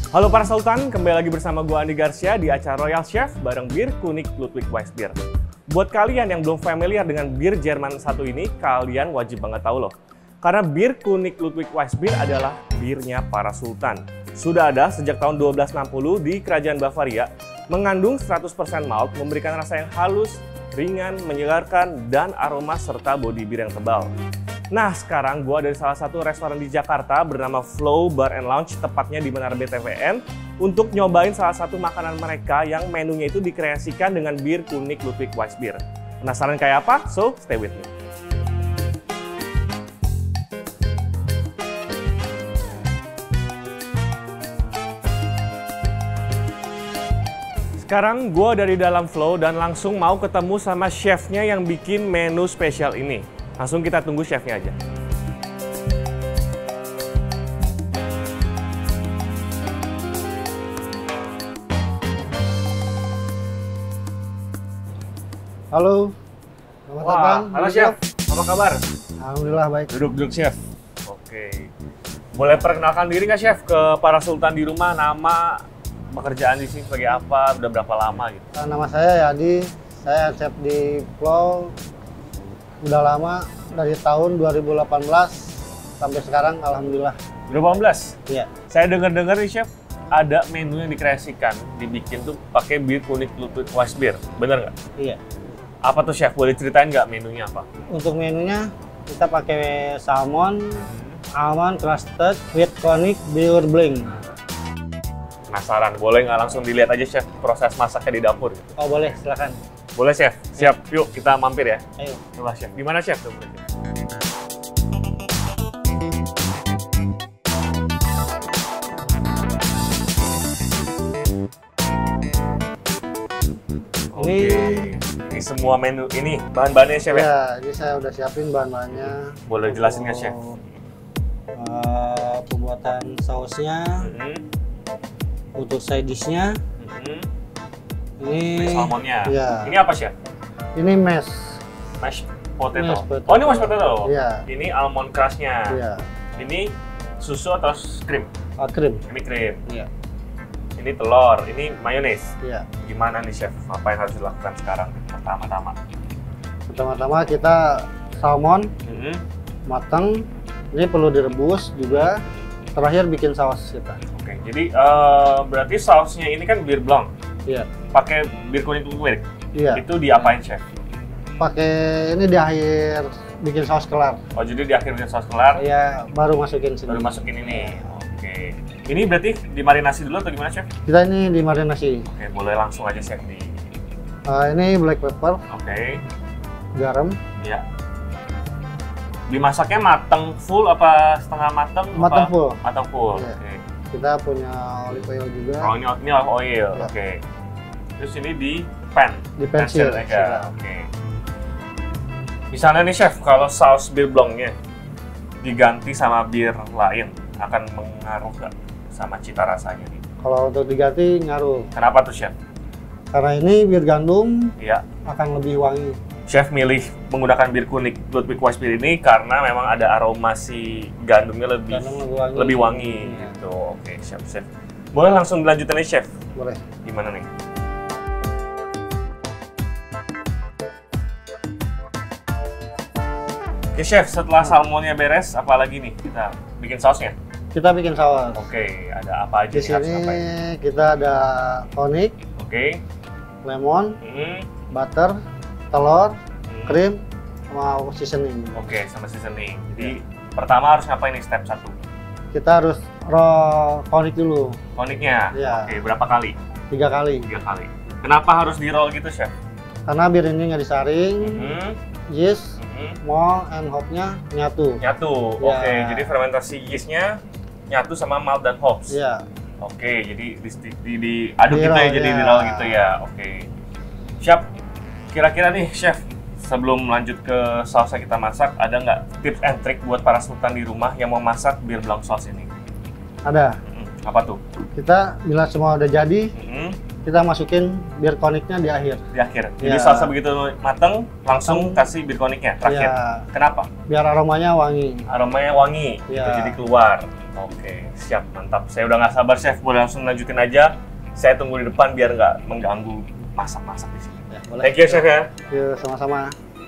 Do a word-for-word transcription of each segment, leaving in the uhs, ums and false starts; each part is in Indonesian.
Halo para Sultan, kembali lagi bersama gue Andi Garcia di acara Royal Chef bareng bir kunik Ludwig Weissbier. Buat kalian yang belum familiar dengan bir Jerman satu ini, kalian wajib banget tahu loh. Karena bir kunik Ludwig Weissbier adalah birnya para Sultan. Sudah ada sejak tahun dua belas enam puluh di Kerajaan Bavaria, mengandung seratus persen malt, memberikan rasa yang halus, ringan, menyegarkan, dan aroma serta body bir yang tebal. Nah, sekarang gue ada di salah satu restoran di Jakarta bernama Flow Bar and Lounge, tepatnya di Menara B T V N, untuk nyobain salah satu makanan mereka yang menunya itu dikreasikan dengan bir kunik Ludwig Weissbier. Penasaran kayak apa? So, stay with me. Sekarang gue dari dalam Flow dan langsung mau ketemu sama chefnya yang bikin menu spesial ini. Langsung kita tunggu chefnya aja. Halo, selamat Wah, datang. halo chef, apa kabar? Alhamdulillah baik. Duduk-duduk chef. Oke. Boleh perkenalkan diri nggak chef ke para Sultan di rumah, nama, pekerjaan di sini sebagai apa, udah berapa lama gitu? Nama saya Yadi, saya chef di Flow. Udah lama, dari tahun dua ribu delapan belas sampai sekarang, alhamdulillah. dua ribu delapan belas? Iya. Saya dengar-dengar nih chef, ada menu yang dikreasikan, dibikin tuh pakai bir kunik Ludwig Weissbier, bener nggak? Iya. Apa tuh chef? Boleh ceritain nggak menunya apa? Untuk menunya kita pakai salmon, almond crusted with conic beer blanc. Penasaran? Boleh nggak langsung dilihat aja chef proses masaknya di dapur? Gitu? Oh boleh, silakan. Boleh chef? Siap, yuk kita mampir ya. Ayo. Coba chef, di mana chef? Coba, chef. Oke, ini semua menu ini bahan-bahannya chef ya? Ya, ini saya udah siapin bahan-bahannya. Boleh jelasin nggak chef? Uh, pembuatan sausnya, Hmm. untuk side dish-nya. Hmm. Ini, Ini salmonnya. Iya. Ini apa chef? Ini mash. Mashed potato. Mashed potato. Oh, ini mashed potato. Iya. Ini almond crush-nya. Iya. Ini susu atau krim? Uh, krim. Ini krim. Iya. Ini telur. Ini mayones. Iya. Gimana nih chef? Apa yang harus dilakukan sekarang pertama-tama? Pertama-tama kita salmon Hmm. matang. Ini perlu direbus juga. Terakhir bikin saus kita. Oke, jadi eh, berarti sausnya ini kan bir blanc. Iya. Pakai bir kuning Ludwig. Iya. Itu diapain chef? Pakai ini di akhir bikin saus kelar. Oh, jadi di akhir saus kelar Iya, baru masukin sini. baru masukin ini. Oke. Ini berarti dimarinasi dulu atau gimana chef? Kita ini dimarinasi. Oke, boleh langsung aja chef di. Uh, ini black pepper, Oke. garam, Ya. Dimasaknya mateng full apa setengah mateng? matang apa? full. Mateng full. Iya. Oke. Kita punya olive oil juga. Oh, ini ini olive oil. Ya. Oke. Terus ini di pan. Di pensil. aja. Oke. Misalnya nih chef, kalau saus bir blancnya diganti sama bir lain, akan mengaruh nggak sama cita rasanya nih? Kalau untuk diganti ngaruh. Kenapa tuh chef? Karena ini bir gandum Iya. akan lebih wangi. Chef milih menggunakan bir kunik Ludwig Weissbier ini karena memang ada aroma si gandumnya lebih Gandum lebih wangi. lebih wangi Iya. gitu. Oke, chef chef. Boleh langsung dilanjutin nih chef. Boleh. Gimana nih? Oke chef, setelah salmonnya beres, apa lagi nih kita bikin sausnya? Kita bikin saus. Oke, ada apa aja Di nih harus sini ngapain? kita ada tonic, Oke. lemon, Hmm. butter, telur, Hmm. krim, sama seasoning. Oke, sama seasoning. Jadi pertama harus ngapain nih step satu? Kita harus roll tonic dulu Toniknya. Iya. Oke, berapa kali? tiga kali. Tiga kali. Kenapa harus di roll gitu chef? Karena bir ini nggak disaring, Hmm. yeast, Hmm. malt, and hopnya nyatu. Nyatu. Ya. Oke, jadi fermentasi yeastnya nyatu sama malt dan hops. Iya. Oke, jadi di, di, di aduk Di gitu ya, roll, jadi ya. di roll gitu ya. Oke. Siap. Kira-kira nih, chef, sebelum lanjut ke saus yang kita masak, ada nggak tips and trick buat para sultan di rumah yang mau masak bir blanc sauce ini? Ada. Hmm, apa tuh? Kita bila semua udah jadi, Hmm, kita masukin bir toniknya di akhir. di akhir. Jadi Ya. salsa begitu mateng, langsung Mateng. kasih bir toniknya terakhir. Ya, Kenapa? biar aromanya wangi. Aromanya wangi, gitu, Ya. jadi keluar. Oke, siap, mantap. Saya udah nggak sabar, Chef. Boleh langsung lanjutin aja. Saya tunggu di depan biar nggak mengganggu masak-masak di sini. Ya, boleh. Thank you, Chef ya. Yuk, sama-sama.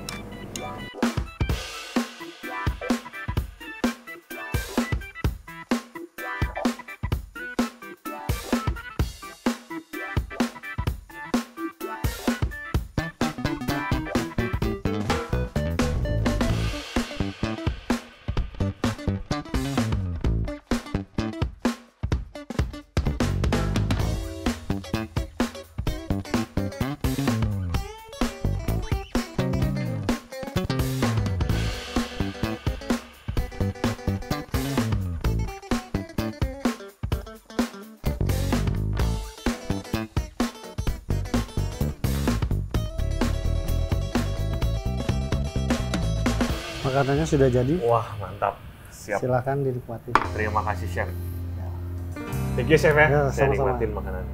Makanannya sudah jadi. Wah, mantap. Siap. Silahkan dinikmati. Terima kasih, Chef. Thank you, Chef ya. Ya, Saya sama-sama. nikmatin makanannya.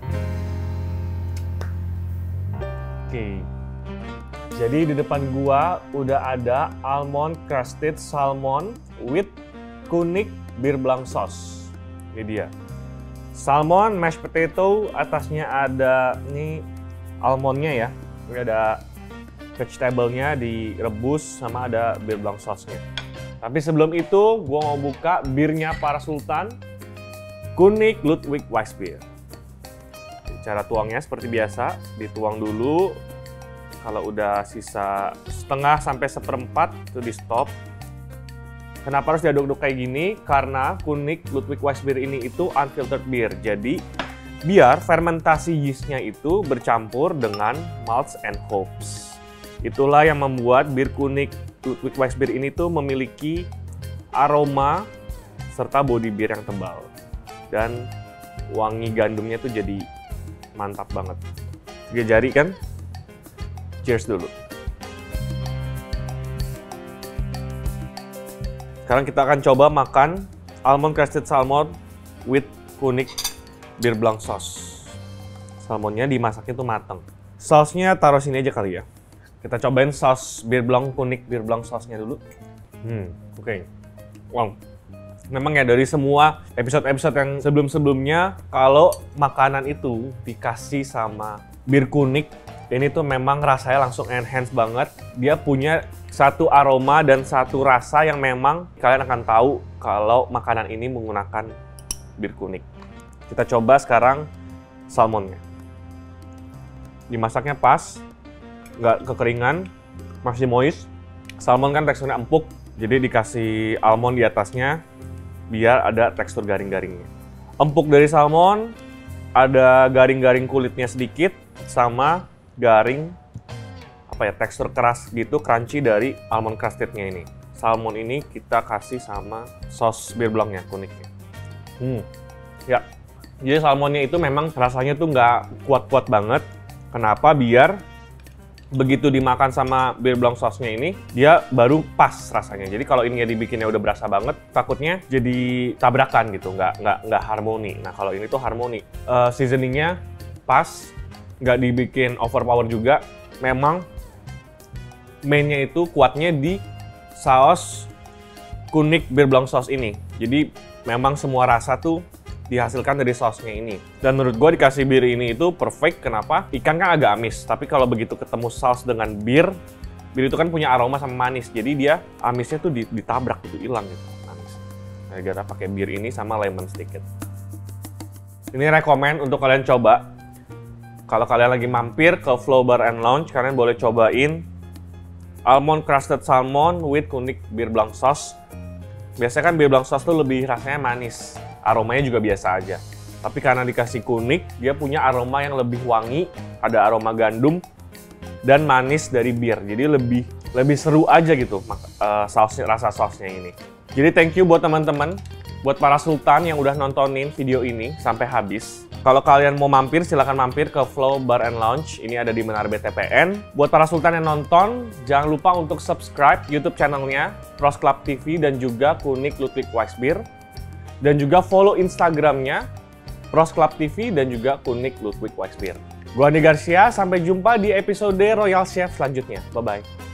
Oke. Jadi di depan gua udah ada almond crusted salmon with kunik beer blanc sauce. Ini dia. Salmon mashed potato, atasnya ada nih almondnya ya. Ini ada vegetable-nya direbus sama ada beer blanc sauce-nya. Tapi sebelum itu, gua mau buka birnya para sultan, Kunik Ludwig Weissbier. Cara tuangnya seperti biasa, dituang dulu. Kalau udah sisa setengah sampai seperempat, itu di stop. Kenapa harus diaduk-aduk kayak gini? Karena Kunik Ludwig Weissbier ini itu unfiltered beer. Jadi, biar fermentasi yeast-nya itu bercampur dengan malts and hops. Itulah yang membuat bir Kunik Ludwig Weissbier ini tuh memiliki aroma serta body beer yang tebal. Dan wangi gandumnya tuh jadi mantap banget. Tiga jari kan? Cheers dulu. Sekarang kita akan coba makan almond crusted salmon with Kunik beer blanc sauce. Salmonnya dimasaknya tuh mateng. Sausnya taruh sini aja kali ya. Kita cobain saus beer blanc Kunik beer blanc sauce-nya dulu. Hmm, oke. Okay. Wow. Memang ya dari semua episode-episode yang sebelum-sebelumnya, kalau makanan itu dikasih sama bir Kunik, ini tuh memang rasanya langsung enhance banget. Dia punya satu aroma dan satu rasa yang memang kalian akan tahu kalau makanan ini menggunakan bir Kunik. Kita coba sekarang salmonnya. Dimasaknya pas, nggak kekeringan, masih moist. Salmon kan teksturnya empuk, jadi dikasih almond di atasnya biar ada tekstur garing-garingnya. Empuk dari salmon, ada garing-garing kulitnya sedikit, sama garing apa ya, tekstur keras gitu, crunchy dari almond crustednya ini. Salmon ini kita kasih sama saus beer blancnya, Kuniknya. Hmm, ya. Jadi salmonnya itu memang rasanya tuh nggak kuat-kuat banget. Kenapa? Biar begitu dimakan sama beer blanc sauce-nya ini, dia baru pas rasanya. Jadi kalau ini dibikinnya udah berasa banget, takutnya jadi tabrakan gitu, nggak nggak nggak harmoni. Nah kalau ini tuh harmoni. Uh, seasoningnya pas, nggak dibikin overpower juga. Memang mainnya itu kuatnya di saus Kunik beer blanc sauce ini. Jadi memang semua rasa tuh dihasilkan dari sausnya ini. Dan menurut gue dikasih bir ini itu perfect. Kenapa? Ikan kan agak amis, tapi kalau begitu ketemu saus dengan bir, bir itu kan punya aroma sama manis. Jadi dia amisnya tuh ditabrak gitu, hilang gitu manis. Nah, gara pakai bir ini sama lemon sedikit. Ini rekomen untuk kalian coba. Kalau kalian lagi mampir ke Flow Bar and Lounge, kalian boleh cobain almond crusted salmon with Kunik beer blanc sauce. Biasanya kan beer blanc sauce tuh lebih rasanya manis. Aromanya juga biasa aja. Tapi karena dikasih Kunik, dia punya aroma yang lebih wangi, ada aroma gandum, dan manis dari bir. Jadi lebih lebih seru aja gitu uh, sausnya, rasa sausnya ini. Jadi thank you buat teman-teman, buat para sultan yang udah nontonin video ini sampai habis. Kalau kalian mau mampir, silahkan mampir ke Flow Bar and Lounge. Ini ada di Menara B T P N. Buat para sultan yang nonton, jangan lupa untuk subscribe YouTube channelnya Pros Club T V dan juga Kunik Ludwig Weissbier. Dan juga follow Instagramnya Pros Club T V dan juga Kunik Ludwig Weissbier. Gua Andi Garcia, sampai jumpa di episode Royal Chef selanjutnya. Bye-bye.